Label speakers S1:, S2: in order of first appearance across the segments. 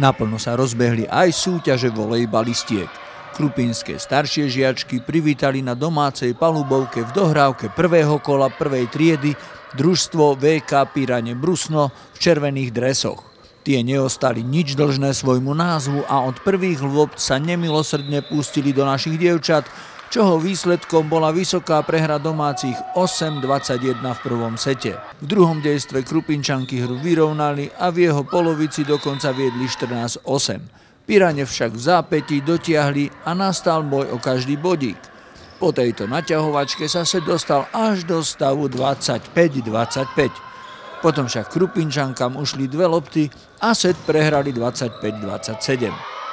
S1: Naplno sa rozbehli aj súťaže volejbalistiek. Krupinské staršie žiačky privítali na domácej palubovke v dohrávke prvého kola prvej triedy družstvo VK Pirane Brusno v červených dresoch. Tie neostali nič dlžné svojmu názvu a od prvých lôpt sa nemilosrdne pustili do našich dievčat, čoho výsledkom bola vysoká prehra domácich 8-21 v prvom sete. V druhom dejstve Krupinčanky hru vyrovnali a v jeho polovici dokonca viedli 14-8. Pirane však v zápätí dotiahli a nastal boj o každý bodík. Po tejto naťahovačke sa set dostal až do stavu 25-25. Potom však Krupinčankám ušli dve lopty a set prehrali 25-27.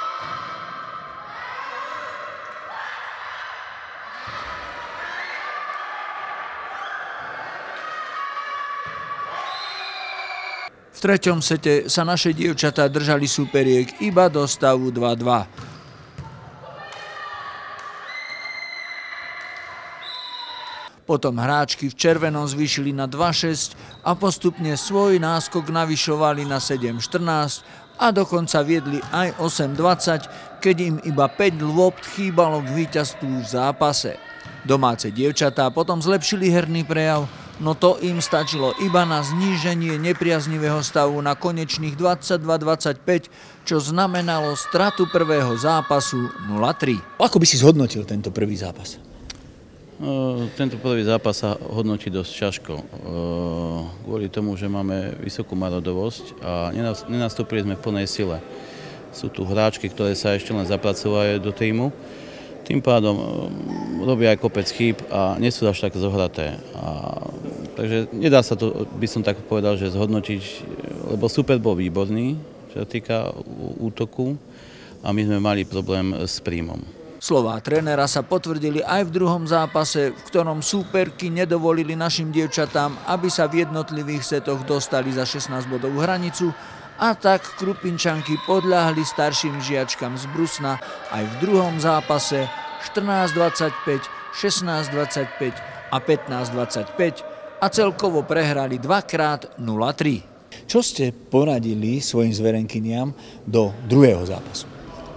S1: V treťom sete sa naše dievčatá držali súperiek iba do stavu 2-2. Potom hráčky v červenom zvýšili na 2-6 a postupne svoj náskok navyšovali na 7-14 a dokonca viedli aj 8-20, keď im iba 5 lôpt chýbalo k víťazstvu v zápase. Domáce dievčatá potom zlepšili herný prejav, no to im stačilo iba na zníženie nepriaznivého stavu na konečných 22-25, čo znamenalo stratu prvého zápasu 0-3.
S2: Ako by si zhodnotil tento prvý zápas?
S3: Tento prvý zápas sa hodnotí dosť ťažko. Kvôli tomu, že máme vysokú marodovosť a nenastúpili sme v plnej sile. Sú tu hráčky, ktoré sa ešte len zapracovajú do týmu. Tým pádom robia aj kopec chýb a nie sú až tak zohraté. Takže nedá sa to, by som tak povedal, že zhodnotiť, lebo super bol výborný, čo sa týka útoku, a my sme mali problém s príjmom.
S1: Slová trénera sa potvrdili aj v druhom zápase, v ktorom súperky nedovolili našim dievčatám, aby sa v jednotlivých setoch dostali za 16-bodovú hranicu, a tak Krupinčanky podľahli starším žiačkám z Brusna aj v druhom zápase 14-25, 16-25 a 15-25 a celkovo prehrali dvakrát 0-3.
S2: Čo ste poradili svojim zverenkyniam do druhého zápasu?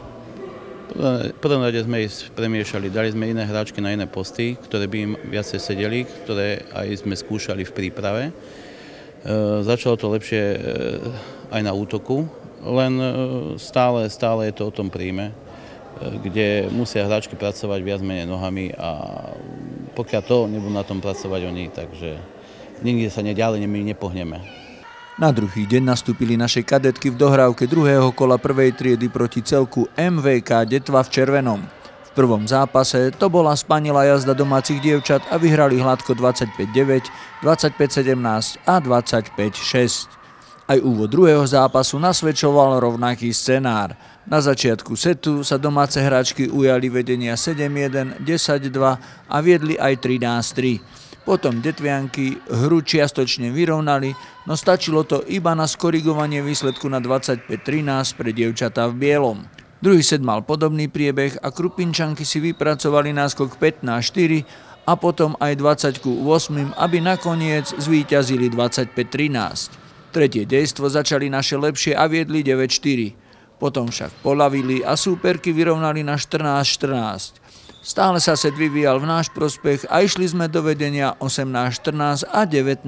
S3: V prvom rade sme ich premiešali, dali sme iné hráčky na iné posty, ktoré by im viacej sedeli, ktoré aj sme skúšali v príprave. Začalo to lepšie aj na útoku, len stále je to o tom príjme, kde musia hráčky pracovať viac menej nohami a pokiaľ to nebudú na tom pracovať oni, takže nikde sa ďalej nepohneme.
S1: Na druhý deň nastúpili naše kadetky v dohrávke druhého kola prvej triedy proti celku MVK Detva v červenom. V prvom zápase to bola spanilá jazda domácich dievčat a vyhrali hladko 25-9, 25-17 a 25-6. Aj úvod druhého zápasu nasvedčoval rovnaký scenár. Na začiatku setu sa domáce hráčky ujali vedenia 7-1, 10-2 a viedli aj 13-3. Potom detvianky hru čiastočne vyrovnali, no stačilo to iba na skorigovanie výsledku na 25-13 pre dievčatá v bielom. Druhý set mal podobný priebeh a Krupinčanky si vypracovali náskok 15-4 a potom aj 20-8, aby nakoniec zvíťazili 25-13. Tretie dejstvo začali naše lepšie a viedli 9-4. Potom však polavili a súperky vyrovnali na 14-14. Stále sa set vyvíjal v náš prospech a išli sme do vedenia 18-14 a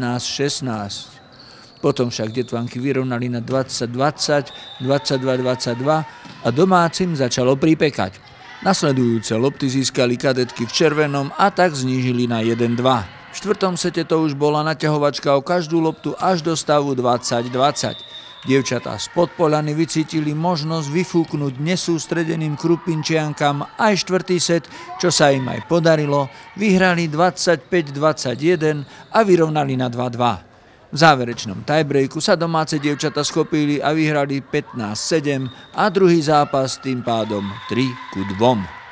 S1: 19-16. Potom však detvanky vyrovnali na 20-20, 22-22 a domácim začalo pripekať. Nasledujúce lopty získali kadetky v červenom a tak znížili na 1-2. V štvrtom sete to už bola naťahovačka o každú loptu až do stavu 20-20. Dievčatá spod poľany vycítili možnosť vyfúknuť nesústredeným Krupinčiankam aj štvrtý set, čo sa im aj podarilo. Vyhrali 25-21 a vyrovnali na 2-2. V záverečnom tiebreaku sa domáce dievčatá schopili a vyhrali 15-7 a druhý zápas tým pádom 3-2.